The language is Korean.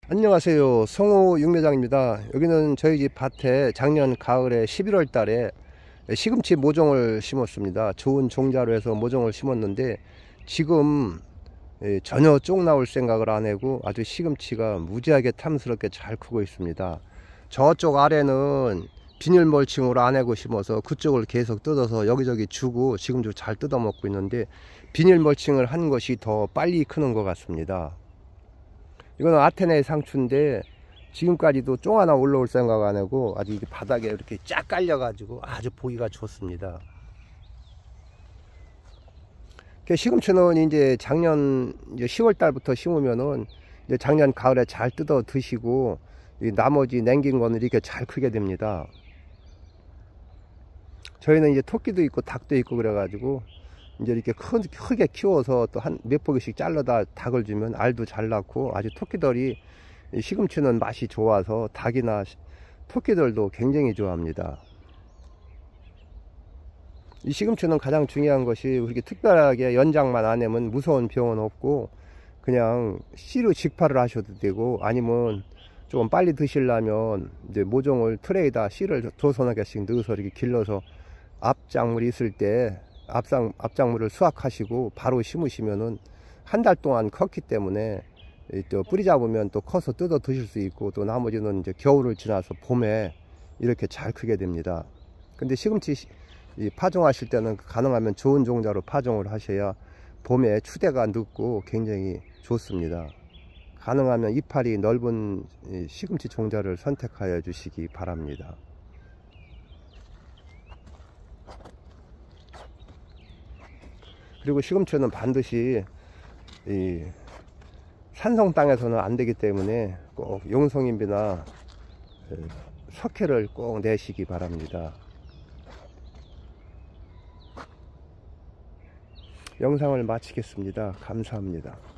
안녕하세요. 성호 육묘장입니다. 여기는 저희 집 밭에 작년 가을에 11월 달에 시금치 모종을 심었습니다. 좋은 종자로 해서 모종을 심었는데 지금 전혀 쪽 나올 생각을 안 하고 아주 시금치가 무지하게 탐스럽게 잘 크고 있습니다. 저쪽 아래는 비닐 멀칭으로 안 하고 심어서 그쪽을 계속 뜯어서 여기저기 주고 지금도 잘 뜯어 먹고 있는데 비닐 멀칭을 한 것이 더 빨리 크는 것 같습니다. 이거는 아테네 상추인데 지금까지도 쫑 하나 올라올 생각 안 하고 아주 바닥에 이렇게 쫙 깔려 가지고 아주 보기가 좋습니다. 시금치는 이제 작년 10월 달부터 심으면은 이제 작년 가을에 잘 뜯어 드시고 나머지 남긴 거는 이렇게 잘 크게 됩니다. 저희는 이제 토끼도 있고 닭도 있고 그래 가지고 이제 이렇게 크게 키워서 또 한 몇 포기씩 잘라다 닭을 주면 알도 잘 낳고 아주 토끼들이 시금치는 맛이 좋아서 닭이나 토끼들도 굉장히 좋아합니다. 이 시금치는 가장 중요한 것이 이렇게 특별하게 연장만 안 하면 무서운 병은 없고 그냥 씨로 직파를 하셔도 되고 아니면 좀 빨리 드시려면 이제 모종을 트레이다 씨를 두서너 개씩 넣어서 이렇게 길러서 앞작물이 있을 때 앞작물을 수확하시고 바로 심으시면은 한 달 동안 컸기 때문에 또 뿌리 잡으면 또 커서 뜯어 드실 수 있고 또 나머지는 이제 겨울을 지나서 봄에 이렇게 잘 크게 됩니다. 근데 시금치 파종하실 때는 가능하면 좋은 종자로 파종을 하셔야 봄에 추대가 늦고 굉장히 좋습니다. 가능하면 이파리 넓은 시금치 종자를 선택하여 주시기 바랍니다. 그리고 시금치는 반드시 산성 땅에서는 안 되기 때문에 꼭 용성인비나 석회를 꼭 내시기 바랍니다. 영상을 마치겠습니다. 감사합니다.